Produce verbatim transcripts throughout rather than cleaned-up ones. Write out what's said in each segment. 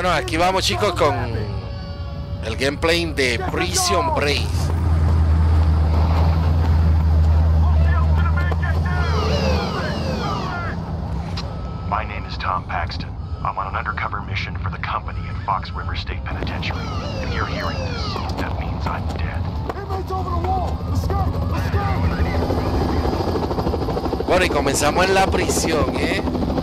Bueno, aquí vamos, chicos, con el gameplay de Prison Break. My name is Tom Paxton. I'm on an undercover mission for the company at Fox River State Penitentiary. If you're hearing this, that means I'm dead. Inmates over the wall! Escape! Escape! Bueno, y comenzamos en la prisión, ¿eh?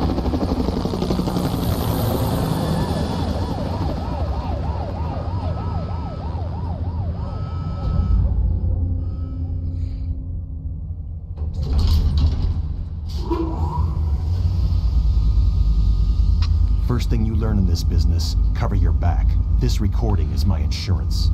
First thing you learn in this business, cover your back. This recording is my insurance.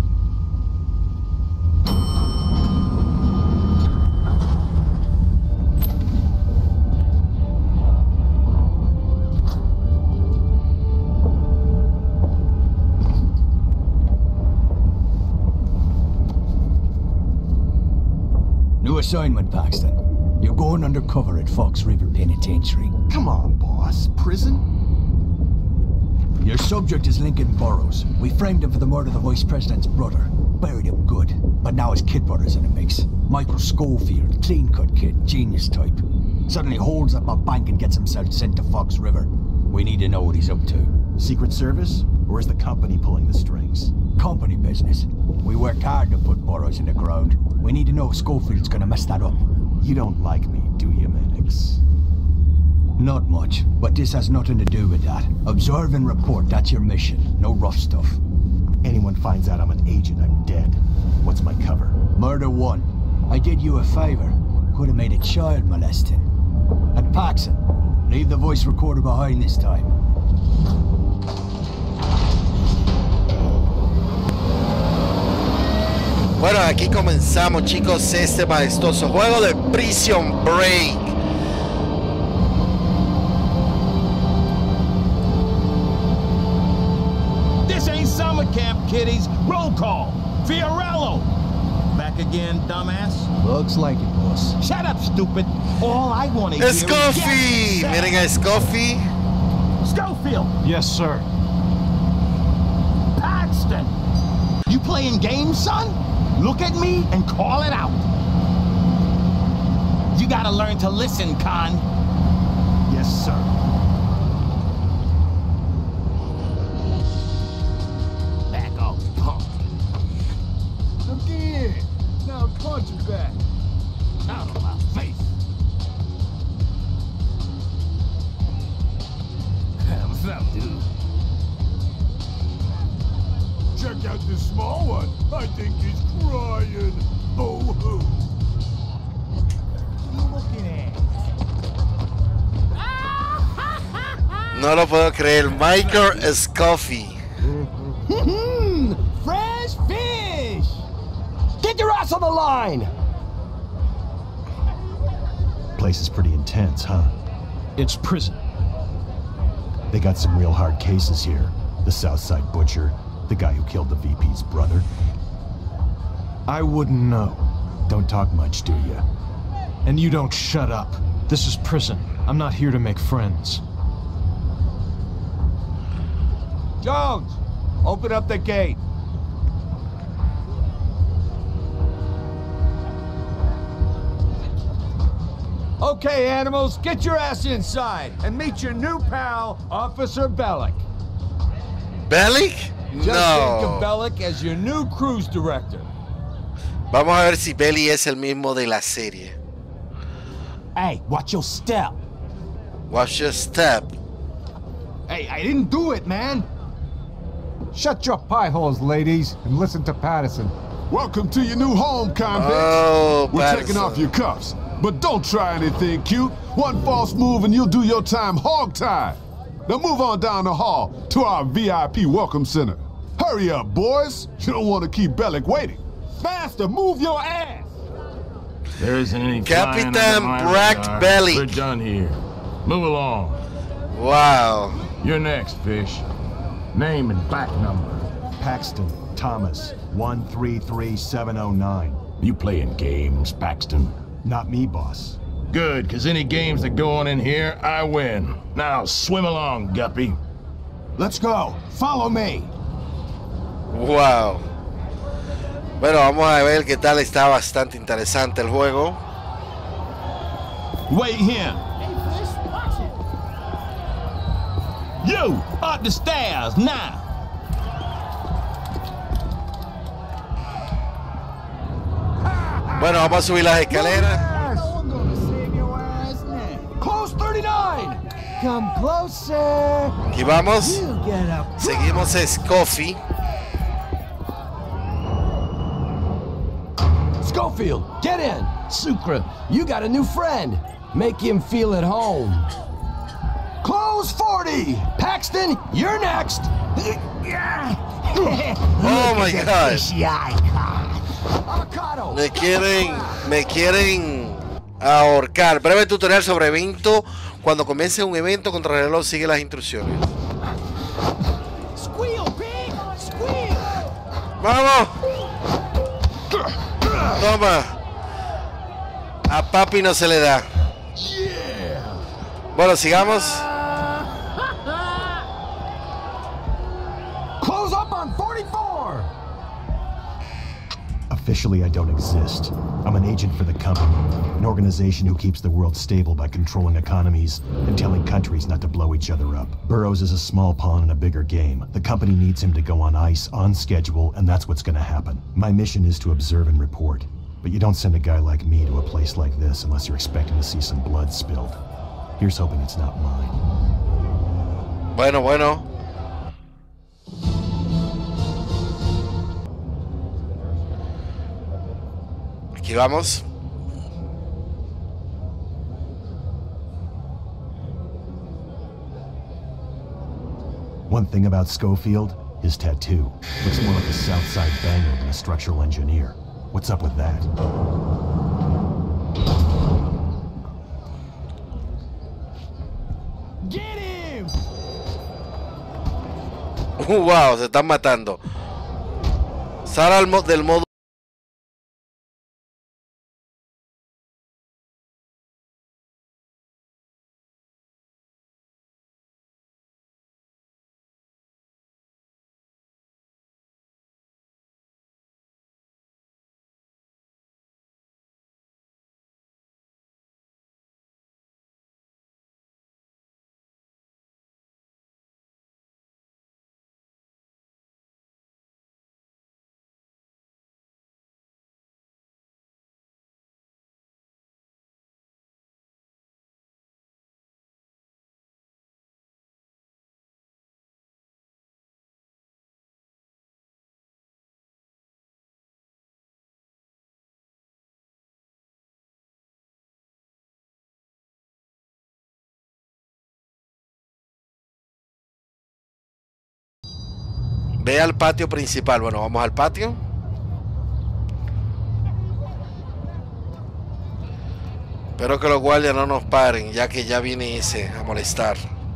New assignment, Paxton. You're going undercover at Fox River Penitentiary. Come on, boss. Prison? Your subject is Lincoln Burrows. We framed him for the murder of the Vice President's brother. Buried him good. But now his kid brother's in the mix. Michael Schofield, clean-cut kid, genius type. Suddenly holds up a bank and gets himself sent to Fox River. We need to know what he's up to. Secret Service? Or is the company pulling the strings? Company business. We worked hard to put Burrows in the ground. We need to know if Schofield's gonna mess that up. You don't like me, do you, Mannix? Not much, but this has nothing to do with that. Observe and report, that's your mission. No rough stuff. Anyone finds out I'm an agent, I'm dead. What's my cover? Murder one. I did you a favor. Could have made it child molesting. And Paxton, leave the voice recorder behind this time. Bueno, aquí comenzamos, chicos, este majestuoso juego de Prison Break. Summer camp, kiddies. Roll call. Fiorello. Back again, dumbass? Looks like it, boss. Shut up, stupid. All I want to hear is... Scoffy! Miren a Scoffy. Schofield. Yes, sir. Paxton. You playing games, son? Look at me and call it out. You gotta learn to listen, Con. Yes, sir. Now punch it back. Out of my face. What's up, dude? Check out this small one. I think he's crying. Boo-hoo. What are you looking at? No lo puedo creer. Michael Scoffy. Fresh fish! Get your ass on the line! Place is pretty intense, huh? It's prison. They got some real hard cases here. The Southside Butcher, the guy who killed the V P's brother. I wouldn't know. Don't talk much, do you? And you don't shut up. This is prison. I'm not here to make friends. Jones, open up the gate. Okay, animals, get your ass inside and meet your new pal, Officer Bellick. ¿Bellick? Just No. think of Bellick as your new cruise director. Vamos a ver si Belly es el mismo de la serie. Hey, watch your step. Watch your step. Hey, I didn't do it, man. Shut your pie holes, ladies, and listen to Patterson. Welcome to your new home, convicts. Oh, We're Patterson. taking off your cuffs. But don't try anything cute. One false move and you'll do your time hog-tied. Now move on down the hall to our V I P welcome center. Hurry up, boys. You don't want to keep Bellick waiting. Faster, move your ass. There isn't any Captain flying under my Brack radar. Bellick. We're done here. Move along. Wow. You're next, Fish. Name and back number. Paxton, Thomas, one three three seven oh nine. You playing games, Paxton? Not me, boss. Good, because any games that go on in here, I win. Now swim along, Guppy. Let's go. Follow me. Wow. Bueno, vamos a ver qué tal. Está bastante interesante el juego. Wait here. You, up the stairs, now. Bueno, vamos a subir las escaleras. Close thirty-nine. Come closer. Aquí vamos. You get up. Seguimos a Scofield. Schofield, get in. Sucre, you got a new friend. Make him feel at home. Close forty. Paxton, you're next. Oh my God. Avocado. Me quieren, me quieren ahorcar. Breve tutorial sobre evento. Cuando comience un evento contra el reloj, sigue las instrucciones. Squeal, pig. Squeal. ¡Vamos! Toma. A papi no se le da. Bueno, sigamos. Close up on forty-four. Officially, I don't exist. I'm an agent for the company, an organization who keeps the world stable by controlling economies and telling countries not to blow each other up. Burroughs is a small pawn in a bigger game. The company needs him to go on ice, on schedule, and that's what's gonna happen. My mission is to observe and report. But you don't send a guy like me to a place like this unless you're expecting to see some blood spilled. Here's hoping it's not mine. Bueno, bueno. Aquí vamos. One thing about Schofield, his tattoo. Looks more like a Southside banger than a structural engineer. What's up with that? Get him. Wow, se están matando. Sal al mo del modo. Ve al patio principal. Bueno, vamos al patio. Espero que los guardias no nos paren, ya que ya viene ese a molestar.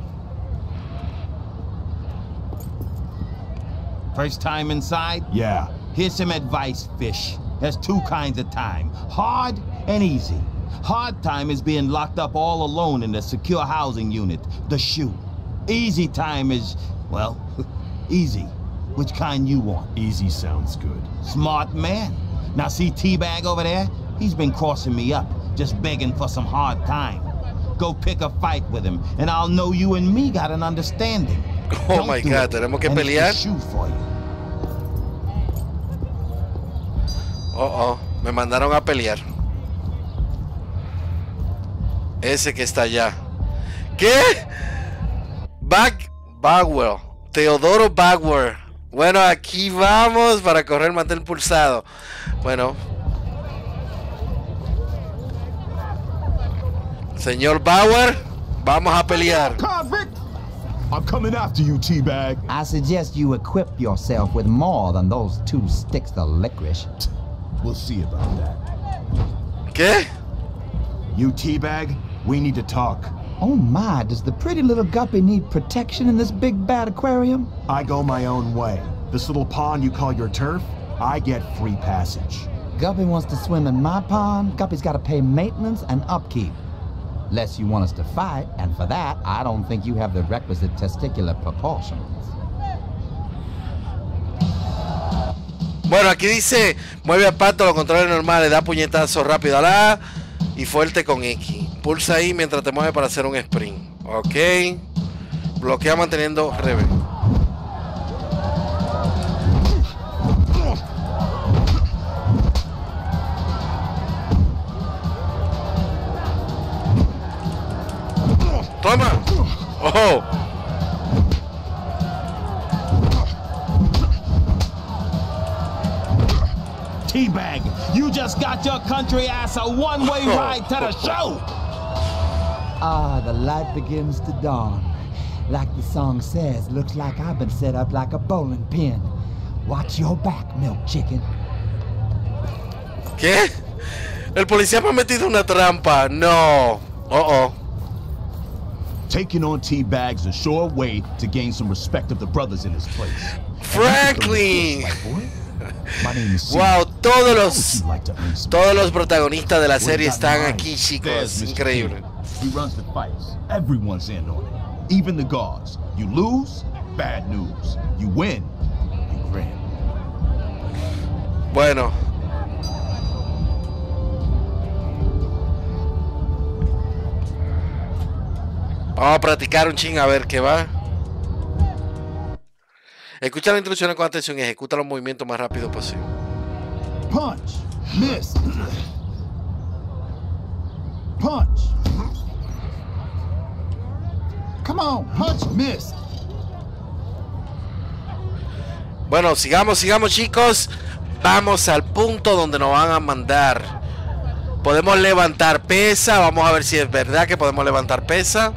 First time inside? Yeah. Here's some advice, Fish. There's two kinds of time, hard and easy. Hard time is being locked up all alone in the secure housing unit, the SHU. Easy time is, well, easy. Which kind you want? Easy sounds good. Smart man. Now see T-Bag over there? He's been crossing me up, just begging for some hard time. Go pick a fight with him, and I'll know you and me got an understanding. Oh Don't my do God, it, tenemos que and it's pelear. the SHU for you. Oh, oh, me mandaron a pelear. Ese que está allá. ¿Qué? Bag Bagwell. Teodoro Bagwell. Bueno, aquí vamos para correr mantel pulsado. Bueno. Señor Bauer, vamos a pelear. Convict! I'm coming after you, T-Bag. I suggest you equip yourself with more than those two sticks of licorice. We'll see about that. ¿Qué? You T-Bag, we need to talk. Oh my, does the pretty little guppy need protection in this big bad aquarium? I go my own way. This little pond you call your turf, I get free passage. Guppy wants to swim in my pond. Guppy's got to pay maintenance and upkeep. Unless you want us to fight, and for that, I don't think you have the requisite testicular proportions. Bueno, aquí dice, mueve a Pato, lo controles normales, da puñetazo rápido a la A y fuerte con X. Pulsa ahí mientras te mueve para hacer un sprint. Ok. Bloquea manteniendo revés. Toma. Oh. Teabag, you just got your country ass a one-way ride to the show. Ah, the light begins to dawn. Like the song says, looks like I've been set up like a bowling pin. Watch your back, milk chicken. ¿Qué? El policía me ha metido una trampa. No. Oh, oh. Taking on Teabag's a sure way to gain some respect of the brothers in this place. Franklin. Wow, todos los todos los protagonistas de la serie están aquí, chicos. Increíble. He runs the fights. Everyone's in on it. Even the guards. You lose, bad news. You win, you grin. Bueno. Vamos a practicar un ching a ver qué va. Escucha las instrucciones con atención y ejecuta los movimientos más rápido posible. Punch. Miss. Punch. Come on, punch, miss. Bueno, sigamos, sigamos, chicos. Vamos al punto donde nos van a mandar. Podemos levantar pesa. Vamos a ver si es verdad que podemos levantar pesa.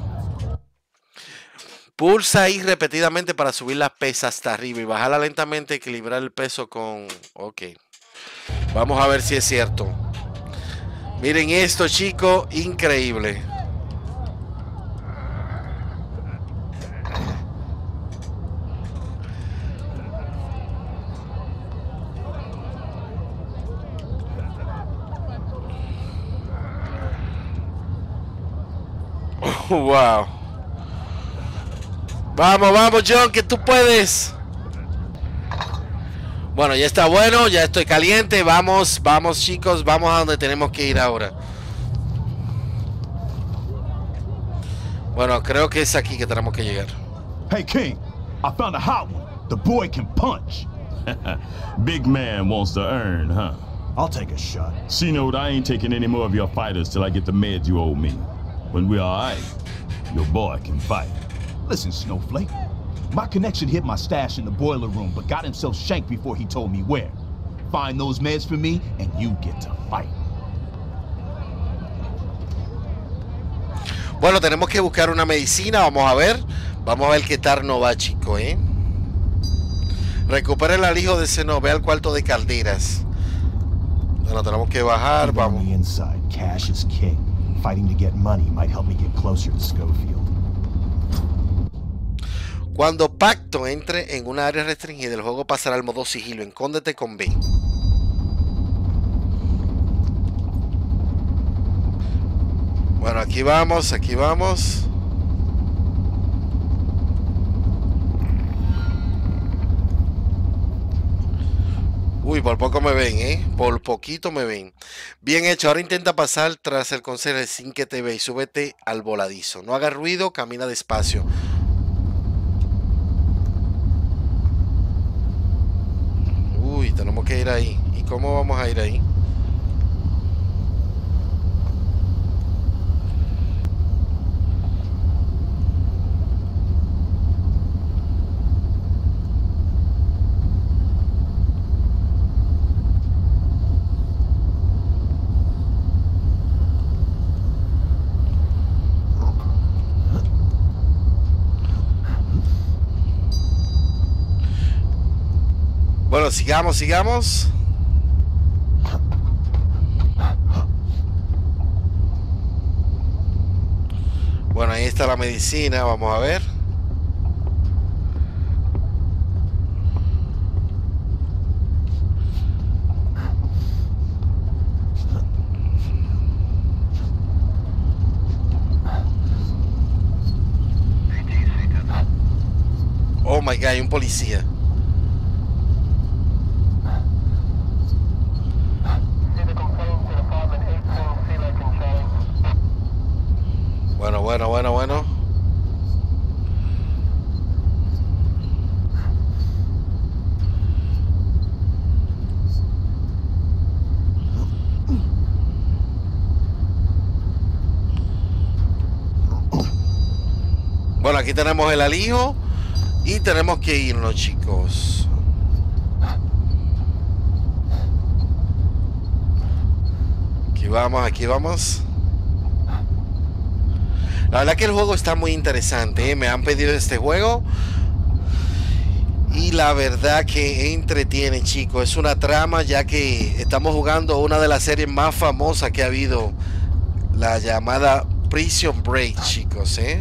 Pulsa ahí repetidamente para subir la pesa hasta arriba y bajarla lentamente, equilibrar el peso con... Ok. Vamos a ver si es cierto. Miren esto, chicos. Increíble. Wow. Vamos, vamos, John, que tú puedes. Bueno, ya está bueno, ya estoy caliente. Vamos, vamos, chicos, vamos a donde tenemos que ir ahora. Bueno, creo que es aquí que tenemos que llegar. Hey, King, I found a hot one. The boy can punch. Big man wants to earn, huh? I'll take a shot. C-Note, I ain't taking any more of your fighters till I get the meds you owe me. When we're all right, your boy can fight. Listen, Snowflake. My connection hit my stash in the boiler room, but got himself shanked before he told me where. Find those meds for me, and you get to fight. Bueno, tenemos que buscar una medicina. Vamos a ver. Vamos a ver qué tal no va, chico, ¿eh? Recupera el alijo de seno. Ve al cuarto de calderas. Bueno, tenemos que bajar. Vamos. Cash is king. Fighting to get money might help me get closer to Schofield. Cuando Pacto entre en una área restringida, el juego pasará al modo sigilo. Escóndete con B. Bueno, aquí vamos, aquí vamos. Uy, por poco me ven, ¿eh? Por poquito me ven. Bien hecho. Ahora intenta pasar tras el conserje sin que te vea y súbete al voladizo. No hagas ruido, camina despacio. Uy, tenemos que ir ahí. ¿Y cómo vamos a ir ahí? Bueno, sigamos, sigamos. Bueno, ahí está la medicina, vamos a ver. my God, hay un policía. Bueno, bueno, bueno, bueno. Bueno, aquí tenemos el alijo y tenemos que irnos, chicos. Aquí vamos, aquí vamos. La verdad que el juego está muy interesante, ¿eh? Me han pedido este juego y la verdad que entretiene, chicos. Es una trama, ya que estamos jugando una de las series más famosas que ha habido, la llamada Prison Break, chicos, ¿eh?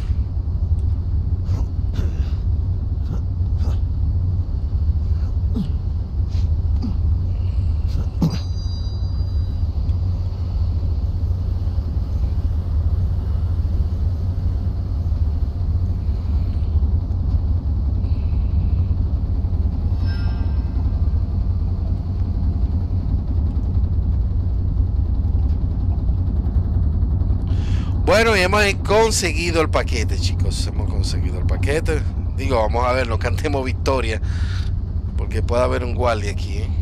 Bueno, y hemos conseguido el paquete, chicos. Hemos conseguido el paquete. Digo, vamos a ver, no cantemos victoria, porque puede haber un guardia aquí, ¿eh?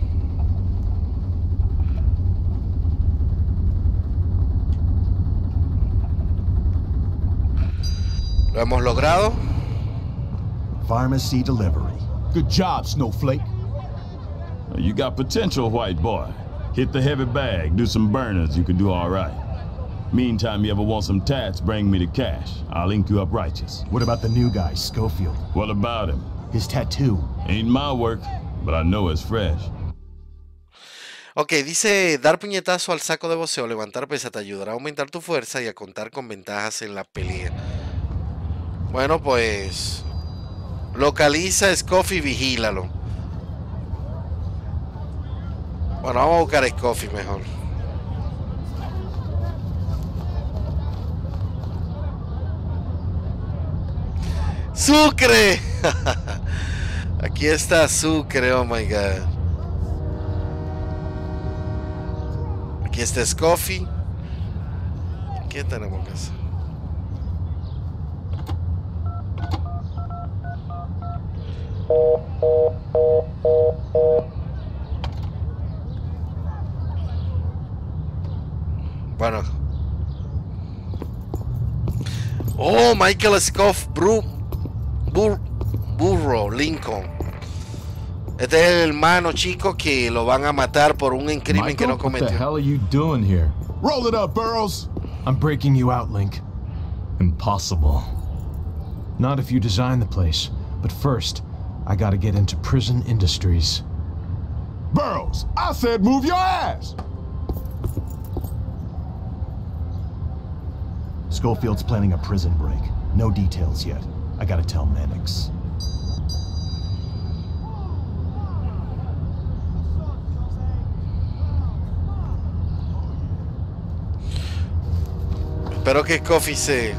Lo hemos logrado. Pharmacy delivery. Good job, Snowflake. You got potential, white boy. Hit the heavy bag, do some burners, you can do all right. Meantime, you ever want some tats, bring me the cash. I'll ink you up righteous. What about the new guy, Schofield? What about him? His tattoo. Ain't my work, but I know it's fresh. Ok, dice, dar puñetazo al saco de boxeo, levantar pesas te ayudará a aumentar tu fuerza y a contar con ventajas en la pelea. Bueno, pues localiza a Scoffy y vigílalo. Bueno, vamos a buscar a Scoffy mejor. ¡Sucre! Aquí está Sucre, oh my God. Aquí está Scoffy. ¿Qué tenemos que hacer? Bueno. Oh, Michael Scoff, Bru, Bur, Burro, Lincoln. Este es el hermano, chico, que lo van a matar por un crimen Michael, que no cometió. What the hell are you doing here? Roll it up, Burroughs. I'm breaking you out, Link. Impossible. Not if you design the place. But first, I gotta get into Prison Industries. Burroughs, I said move your ass. Schofield's planning a prison break. No details yet. I gotta tell Mannix. Espero que Scoffy se...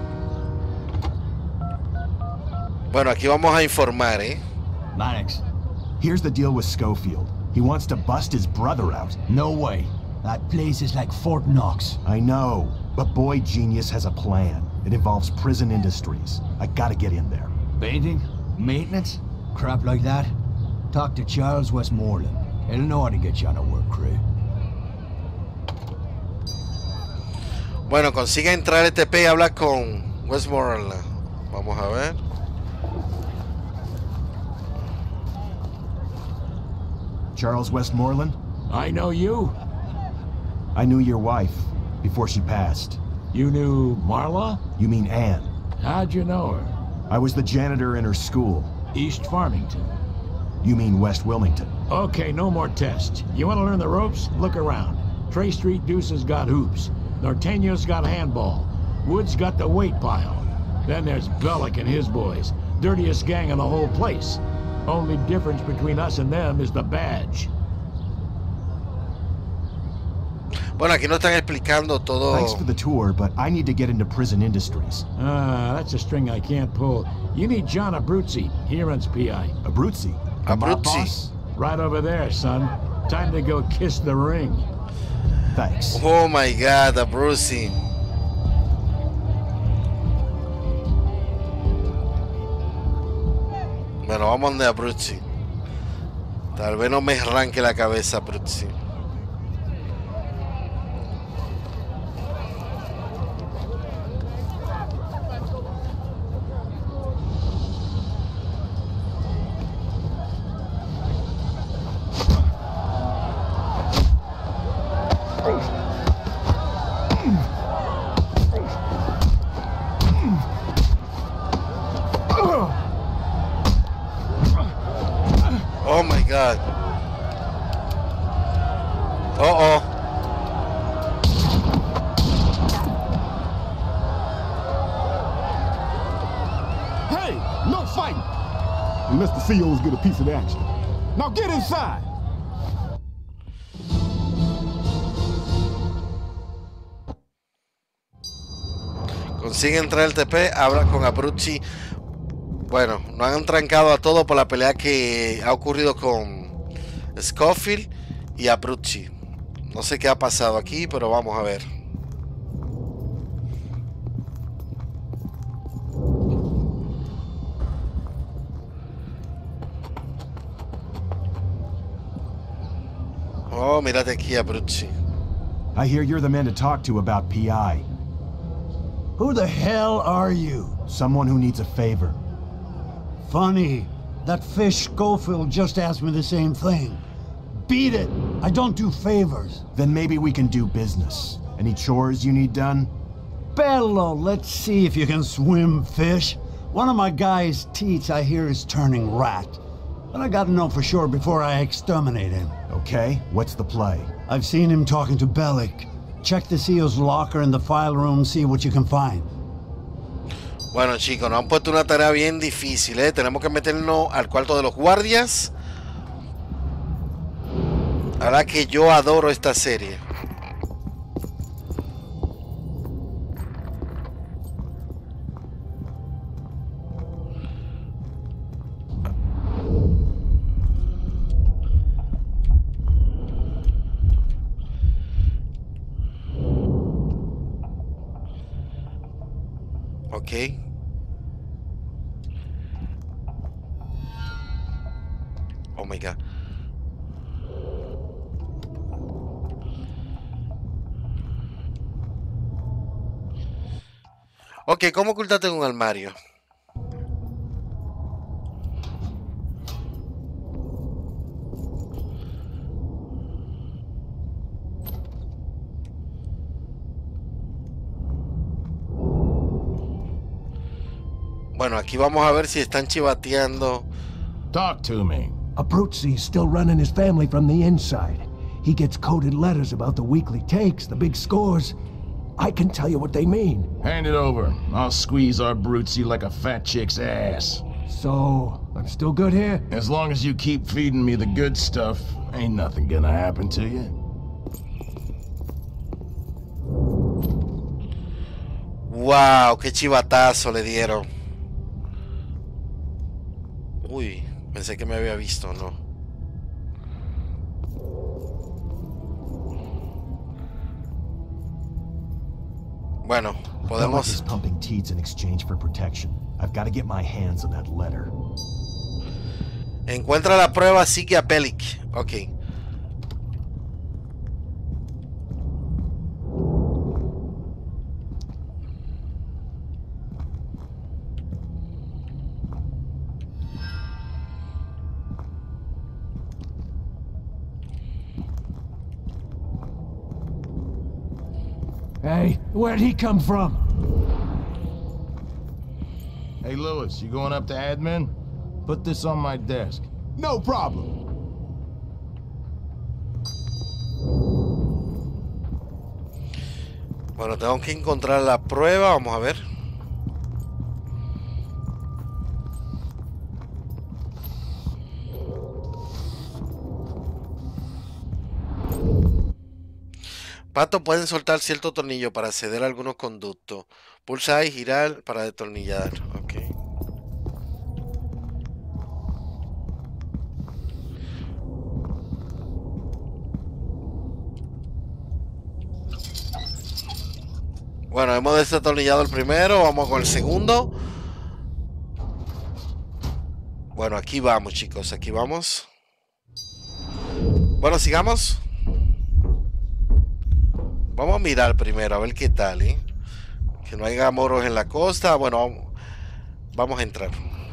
Bueno, aquí vamos a informar, ¿eh? Mannix. Here's the deal with Schofield. He wants to bust his brother out. No way. That place is like Fort Knox. I know, but Boy Genius has a plan. It involves Prison Industries. I gotta get in there. Painting? Maintenance? Crap like that? Talk to Charles Westmoreland. He'll know how to get you on a work crew. Bueno, consiga entrar el T P y habla con Westmoreland. Vamos a ver. Charles Westmoreland? I know you. I knew your wife before she passed. You knew Marla? You mean Anne? How'd you know her? I was the janitor in her school. East Farmington. You mean West Wilmington? Okay, no more tests. You want to learn the ropes? Look around. Trey Street Deuce's got hoops. Norteño's got handball. Wood's got the weight pile. Then there's Bellick and his boys. Dirtiest gang in the whole place. Only difference between us and them is the badge. Bueno, aquí nos están explicando todo. Thanks for the tour, but I need to get into Prison Industries. Ah, that's a string I can't pull. You need John Abruzzi. He runs P I. Abruzzi? Abruzzi. Right over there, son. Time to go kiss the ring. Thanks. Oh my God, Abruzzi. Bueno, vamos donde Abruzzi. Tal vez no me arranque la cabeza, Abruzzi. Oh my God. Uh oh. Hey, no fighting! Unless the C Os get a piece of the action. Now get inside! Consigue entrar el T P, habla con Abruzzi. Bueno, nos han trancado a todos por la pelea que ha ocurrido con Scofield y Abruzzi. No sé qué ha pasado aquí, pero vamos a ver. Oh, mírate aquí, Abruzzi. I hear you're the man to talk to about P I. Who the hell are you? Someone who needs a favor. Funny. That fish Schofield just asked me the same thing. Beat it. I don't do favors. Then maybe we can do business. Any chores you need done? Bello, let's see if you can swim, fish. One of my guys' teats, I hear, is turning rat. But I gotta know for sure before I exterminate him. Okay, what's the play? I've seen him talking to Bellic. Check the C O's locker in the file room, see what you can find. Bueno, chicos, nos han puesto una tarea bien difícil, ¿eh? Tenemos que meternos al cuarto de los guardias. La verdad que yo adoro esta serie. Ok. Oh my God. Ok, ¿cómo ocultarte en un armario? Bueno, aquí vamos a ver si están chivateando. Talk to me. Abruzzi's still running his family from the inside. He gets coded letters about the weekly takes, the big scores. I can tell you what they mean. Hand it over. I'll squeeze our Abruzzi like a fat chick's ass. So, I'm still good here? As long as you keep feeding me the good stuff, ain't nothing gonna happen to you. Wow, qué chivatazo le dieron. Uy, pensé que me había visto, ¿no? Bueno, podemos. Pumping teats in exchange for protection. I've got to get my hands on that letter. Encuentra la prueba, sigue a Bellic. Ok. Hey, where'd he come from? Hey, Lewis, you going up to admin? Put this on my desk. No problem. Bueno, tengo que encontrar la prueba. Vamos a ver. Pato, pueden soltar cierto tornillo para acceder a algunos conductos. Pulsa y girar para detornillar. Ok. Bueno, hemos desatornillado el primero. Vamos con el segundo. Bueno, aquí vamos, chicos. Aquí vamos. Bueno, sigamos. Vamos a mirar primero, a ver qué tal, ¿eh? Que no haya moros en la costa. Bueno, vamos, vamos a entrar.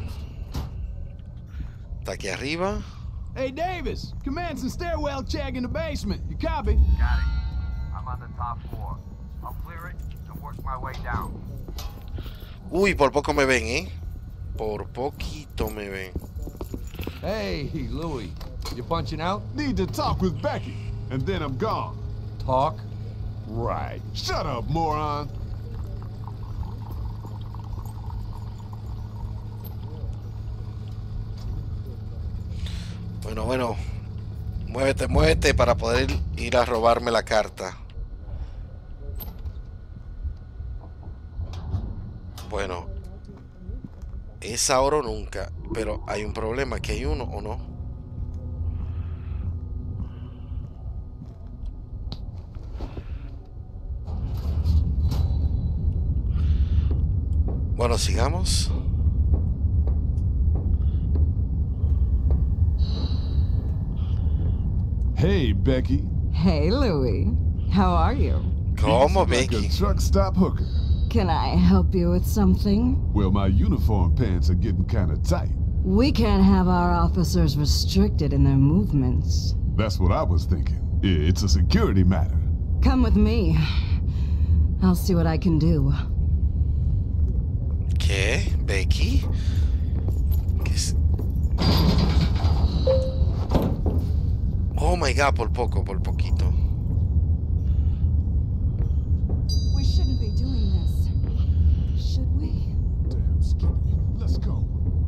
Está aquí arriba. Hey, Davis. Command some stairwell check in the basement. You copy? Got it. I'm on the top floor. I'll clear it and work my way down. Uy, por poco me ven, ¿eh? Por poquito me ven. Hey, Louis. You punching out? Need to talk with Becky, and then I'm gone. Talk? Right. Shut up, moron. Bueno, bueno. Muévete, muévete para poder ir a robarme la carta. Bueno. Es ahora o nunca. Pero hay un problema. ¿Que hay uno o no? Bueno, sigamos. Hey, Becky. Hey, Louis. How are you? ¿Cómo, Like Becky? a truck stop hooker. Can I help you with something? Well, my uniform pants are getting kind of tight. We can't have our officers restricted in their movements. That's what I was thinking. I- It's a security matter. Come with me. I'll see what I can do. ¿Qué? ¿Becky? ¿Qué es? Oh my god, por poco, por poquito. We shouldn't be doing this. Should we? Damn, Skippy. Let's go.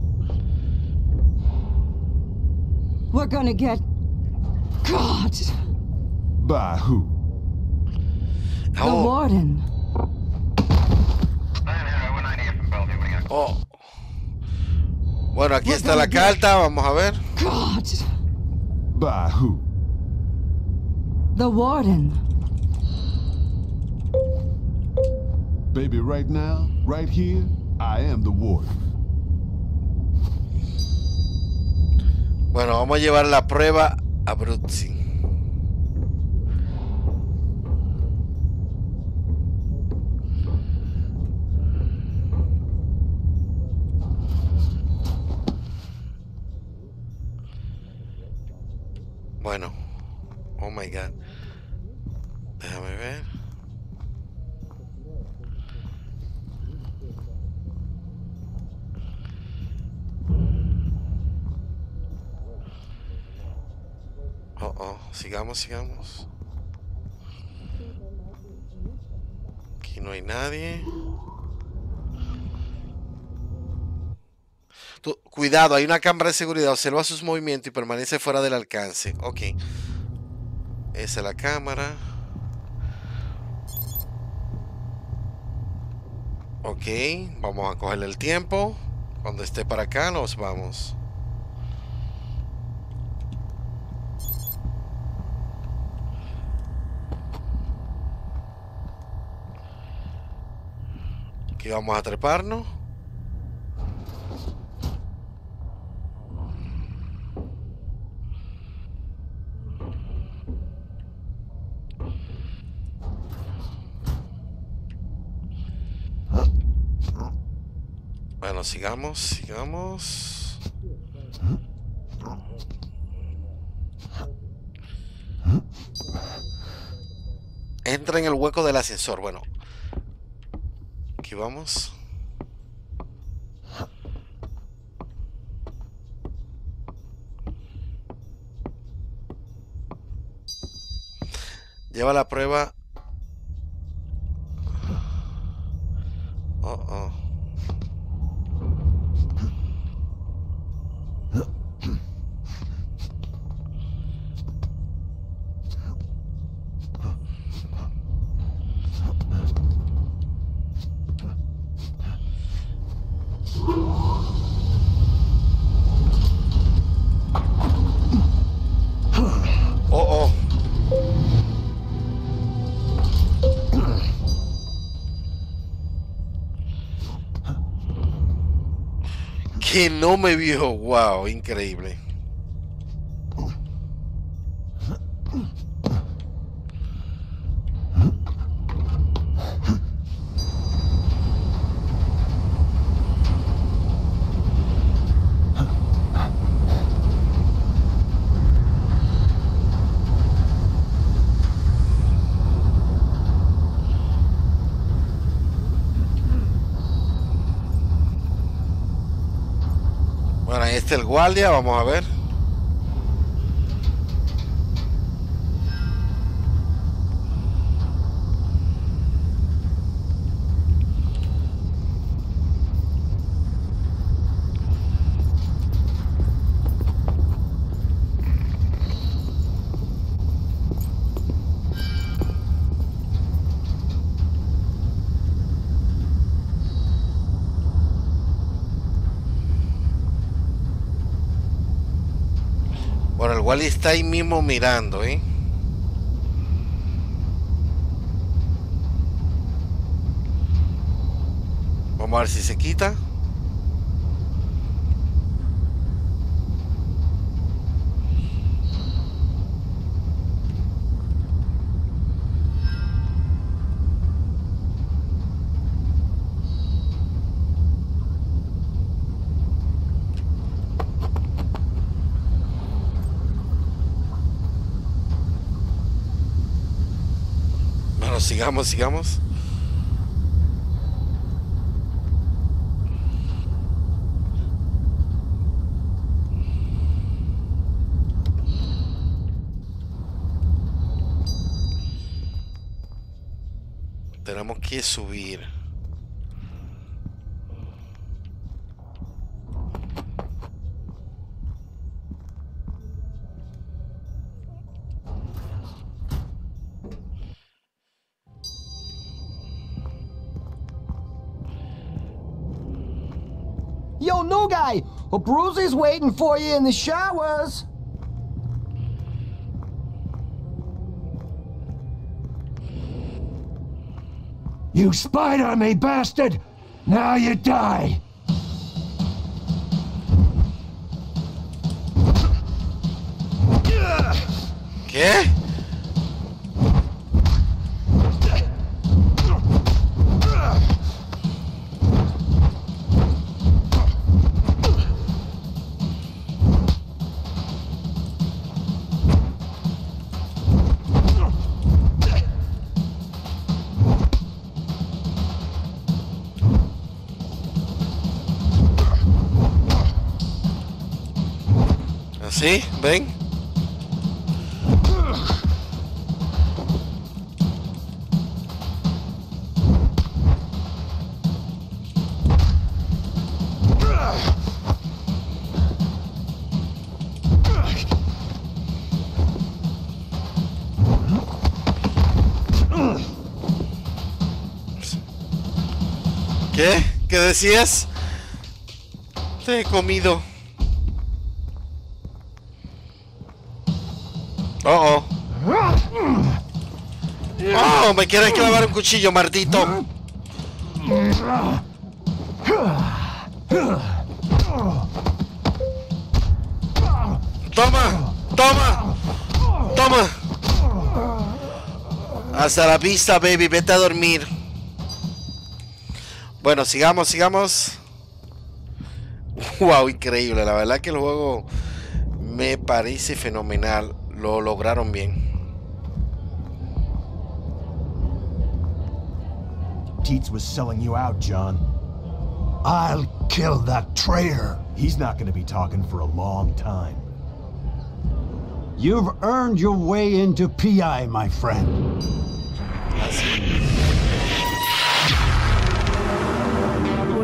We're gonna get caught. By who? The Oh, warden. oh. Bueno, aquí está la carta, vamos a ver. Caught. By who? The warden. Baby, right now, right here, I am the warden. Bueno, vamos a llevar la prueba a Brutzi. Bueno, oh my god. Déjame ver. Oh, oh, sigamos, sigamos. Aquí no hay nadie. Tú, cuidado, hay una cámara de seguridad. Observa sus movimientos y permanece fuera del alcance. Ok. Esa es la cámara. Ok, vamos a cogerle el tiempo. Cuando esté para acá nos vamos. Aquí vamos a treparnos. Bueno, sigamos, sigamos. Entra en el hueco del ascensor. Bueno, aquí vamos. Lleva la prueba. Oh, oh. Que no me vio. Wow, increíble. Bueno, ahí está el guardia, vamos a ver. Bueno, el Wally está ahí mismo mirando, ¿eh? Vamos a ver si se quita. Bueno, sigamos, sigamos. Tenemos que subir. Yo, new guy! Well, Brucey's waiting for you in the showers. You spied on me, bastard! Now you die! ¿Qué? ¿Sí? ¿Ven? ¿Qué? ¿Qué decías? Te he comido. Oh, oh. Oh, me quieres clavar un cuchillo, maldito. Toma, toma, toma. Hasta la vista, baby. Vete a dormir. Bueno, sigamos, sigamos. Wow, increíble. La verdad que el juego me parece fenomenal. Lo lograron bien. Teets was selling you out, John. I'll kill that traitor. He's not going to be talking for a long time. You've earned your way into P I, my friend. Así.